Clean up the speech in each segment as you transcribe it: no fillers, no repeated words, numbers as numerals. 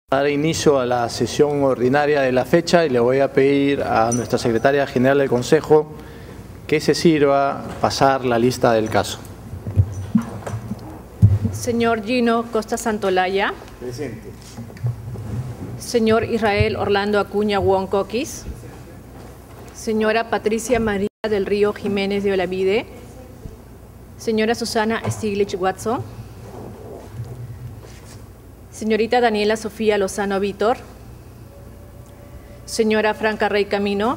Dar inicio a la sesión ordinaria de la fecha y le voy a pedir a nuestra secretaria general del Consejo que se sirva pasar la lista del caso. Señor Gino Costa Santolaya. Presente. Señor Israel Orlando Acuña Huoncoquis. Señora Patricia María del Río Jiménez de Olavide. Señora Susana Stiglitz Watson. Señorita Daniela Sofía Lozano Vítor. Señora Franca Rey Camino.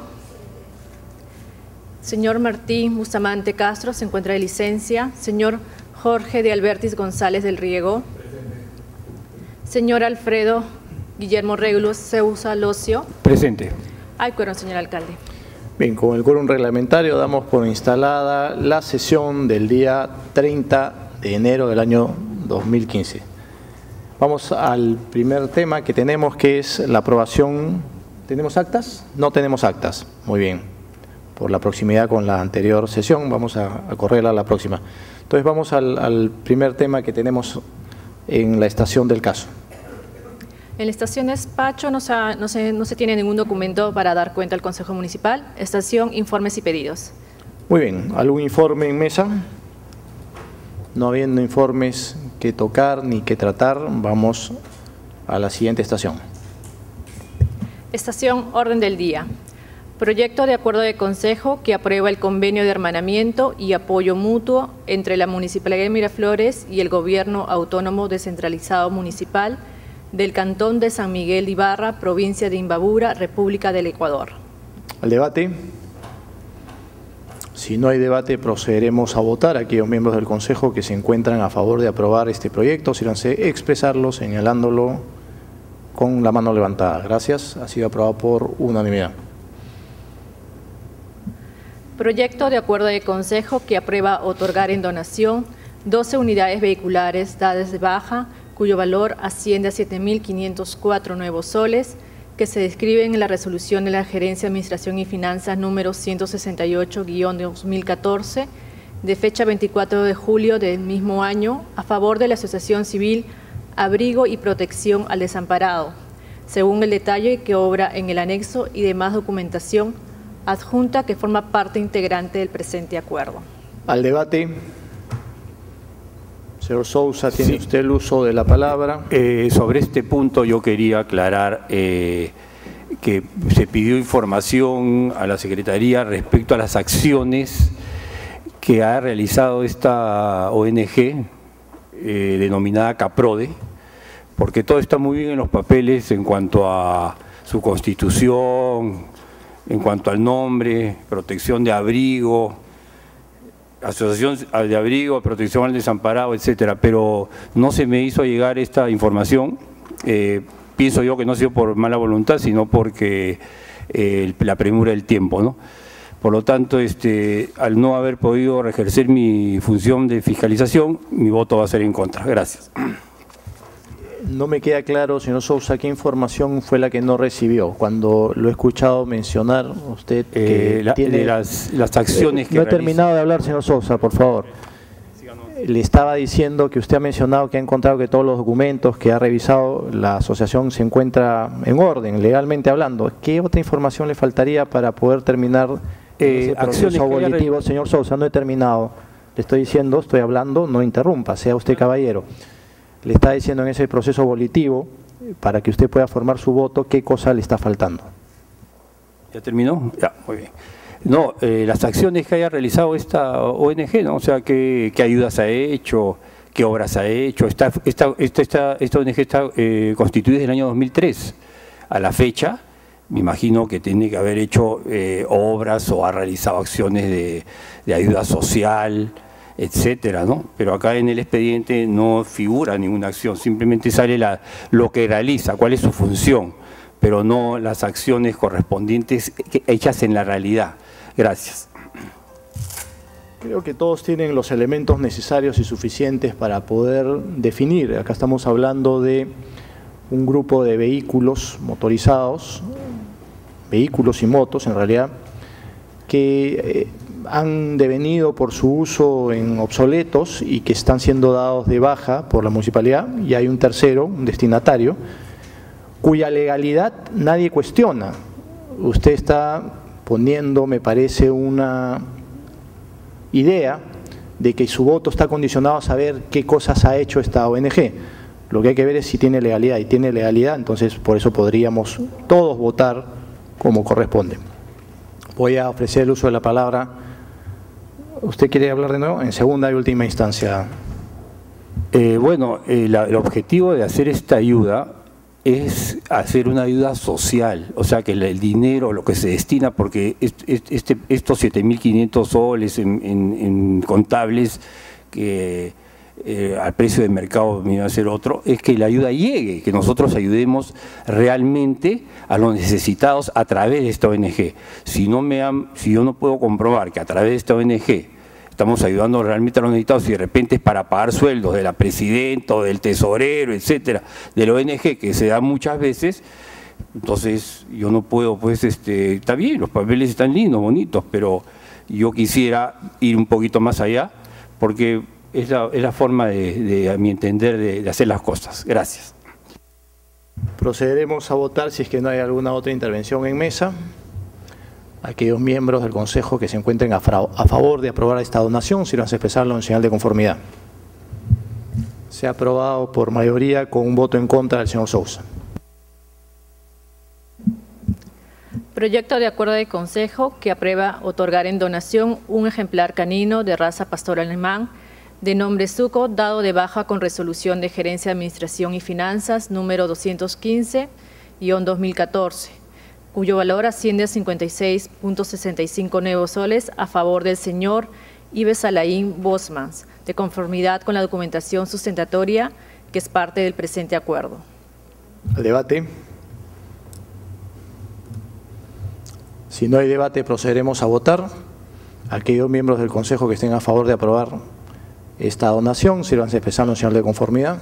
Señor Martín Bustamante Castro, se encuentra de licencia. Señor Jorge de Albertis González del Riego. Señor Alfredo Guillermo Regulus Ceusa Locio. Presente. Hay quórum, señor alcalde. Bien, con el quórum reglamentario damos por instalada la sesión del día 30 de enero del año 2015. Vamos al primer tema que tenemos, que es la aprobación. ¿Tenemos actas? No tenemos actas. Muy bien. Por la proximidad con la anterior sesión, vamos a correrla a la próxima. Entonces vamos al primer tema que tenemos en la estación del caso. En la estación de despacho no se tiene ningún documento para dar cuenta al Consejo Municipal. Estación, informes y pedidos. Muy bien. ¿Algún informe en mesa? No habiendo informes que tocar ni que tratar, vamos a la siguiente estación. Estación, orden del día. Proyecto de acuerdo de consejo que aprueba el convenio de hermanamiento y apoyo mutuo entre la Municipalidad de Miraflores y el Gobierno Autónomo Descentralizado Municipal del Cantón de San Miguel de Ibarra, provincia de Imbabura, República del Ecuador. ¿Al debate? Si no hay debate, procederemos a votar. Aquellos miembros del Consejo que se encuentran a favor de aprobar este proyecto, síganse expresarlo señalándolo con la mano levantada. Gracias. Ha sido aprobado por unanimidad. Proyecto de acuerdo de consejo que aprueba otorgar en donación 12 unidades vehiculares dadas de baja, cuyo valor asciende a 7.504 nuevos soles, que se describen en la resolución de la Gerencia de Administración y Finanzas número 168-2014, de fecha 24 de julio del mismo año, a favor de la Asociación Civil Abrigo y Protección al Desamparado, según el detalle que obra en el anexo y demás documentación adjunta que forma parte integrante del presente acuerdo. Al debate. Señor Sousa, tiene usted el uso de la palabra. Sobre este punto yo quería aclarar que se pidió información a la Secretaría respecto a las acciones que ha realizado esta ONG denominada CAPRODE, porque todo está muy bien en los papeles en cuanto a su constitución, en cuanto al nombre, protección de abrigo, Asociación de Abrigo, Protección al Desamparado, etcétera, pero no se me hizo llegar esta información. Pienso yo que no ha sido por mala voluntad, sino porque la premura del tiempo, ¿no? Por lo tanto, al no haber podido ejercer mi función de fiscalización, mi voto va a ser en contra. Gracias. No me queda claro, señor Sousa, qué información fue la que no recibió. Cuando lo he escuchado mencionar, usted que tiene las acciones que no he terminado de hablar, señor Sousa, por favor. Le estaba diciendo que usted ha mencionado que ha encontrado que todos los documentos que ha revisado la asociación se encuentra en orden, legalmente hablando. ¿Qué otra información le faltaría para poder terminar ese proceso volitivo? Señor Sousa, no he terminado. Le estoy diciendo, estoy hablando, no interrumpa, sea usted caballero. Le está diciendo en ese proceso volitivo, para que usted pueda formar su voto, qué cosa le está faltando. ¿Ya terminó? Ya, muy bien. No, las acciones que haya realizado esta ONG, ¿no? O sea, qué ayudas ha hecho, qué obras ha hecho. Esta ONG está constituida desde el año 2003. A la fecha, me imagino que tiene que haber hecho obras o ha realizado acciones de ayuda social, etcétera, ¿no? Pero acá en el expediente no figura ninguna acción, simplemente sale lo que realiza, cuál es su función, pero no las acciones correspondientes hechas en la realidad. Gracias. Creo que todos tienen los elementos necesarios y suficientes para poder definir. Acá estamos hablando de un grupo de vehículos motorizados, vehículos y motos en realidad, que han devenido por su uso en obsoletos y que están siendo dados de baja por la municipalidad, y hay un tercero, un destinatario, cuya legalidad nadie cuestiona. Usted está poniendo, me parece, una idea de que su voto está condicionado a saber qué cosas ha hecho esta ONG. Lo que hay que ver es si tiene legalidad, y tiene legalidad, entonces por eso podríamos todos votar como corresponde. Voy a ofrecer el uso de la palabra. ¿Usted quiere hablar de nuevo? En segunda y última instancia. Bueno, el objetivo de hacer esta ayuda es hacer una ayuda social, o sea que el dinero, lo que se destina, porque estos 7.500 soles en contables que al precio de mercado me iba a ser otro, es que la ayuda llegue, que nosotros ayudemos realmente a los necesitados a través de esta ONG. Si yo no puedo comprobar que a través de esta ONG estamos ayudando realmente a los necesitados y de repente es para pagar sueldos de la presidenta o del tesorero, etcétera, de la ONG, que se da muchas veces, entonces yo no puedo, pues, está bien, los papeles están lindos, bonitos, pero yo quisiera ir un poquito más allá, porque es la forma, a mi entender, de hacer las cosas. Gracias. Procederemos a votar si es que no hay alguna otra intervención en mesa. Aquellos miembros del Consejo que se encuentren a favor de aprobar esta donación, sírvanse a expresarlo en señal de conformidad. Se ha aprobado por mayoría con un voto en contra del señor Sousa. Proyecto de acuerdo de Consejo que aprueba otorgar en donación un ejemplar canino de raza pastor alemán de nombre Zuko, dado de baja con resolución de Gerencia de Administración y Finanzas número 215-2014, cuyo valor asciende a 56.65 nuevos soles a favor del señor Ives Alain Bosmans, de conformidad con la documentación sustentatoria que es parte del presente acuerdo. Al debate. Si no hay debate, procederemos a votar. Aquellos miembros del Consejo que estén a favor de aprobar esta donación, sírvanse a expresarlo en señal de conformidad.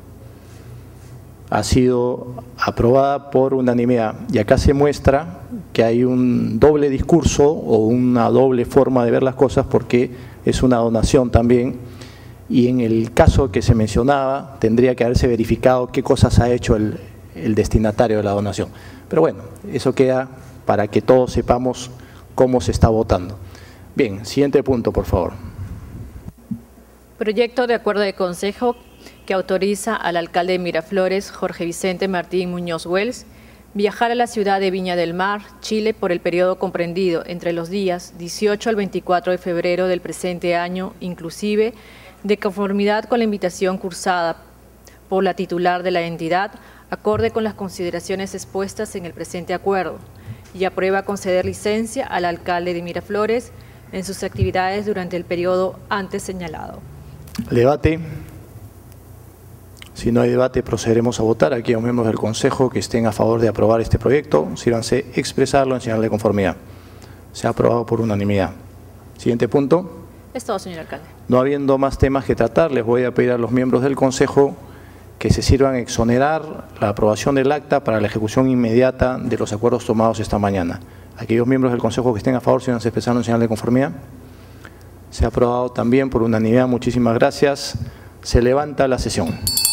Ha sido aprobada por unanimidad. Y acá se muestra que hay un doble discurso o una doble forma de ver las cosas, porque es una donación también, y en el caso que se mencionaba tendría que haberse verificado qué cosas ha hecho el destinatario de la donación. Pero bueno, eso queda para que todos sepamos cómo se está votando. Bien, siguiente punto, por favor. Proyecto de acuerdo de Consejo que autoriza al alcalde de Miraflores, Jorge Vicente Martín Muñoz Wells, viajar a la ciudad de Viña del Mar, Chile, por el periodo comprendido entre los días 18 al 24 de febrero del presente año, inclusive, de conformidad con la invitación cursada por la titular de la entidad, acorde con las consideraciones expuestas en el presente acuerdo, y aprueba conceder licencia al alcalde de Miraflores en sus actividades durante el periodo antes señalado. Debate. Si no hay debate, procederemos a votar. Aquellos miembros del Consejo que estén a favor de aprobar este proyecto, sírvanse a expresarlo en señal de conformidad. Se ha aprobado por unanimidad. Siguiente punto. Es todo, señor alcalde. No habiendo más temas que tratar, les voy a pedir a los miembros del Consejo que se sirvan a exonerar la aprobación del acta para la ejecución inmediata de los acuerdos tomados esta mañana. Aquellos miembros del Consejo que estén a favor, sírvanse a expresarlo en señal de conformidad. Se ha aprobado también por unanimidad. Muchísimas gracias. Se levanta la sesión.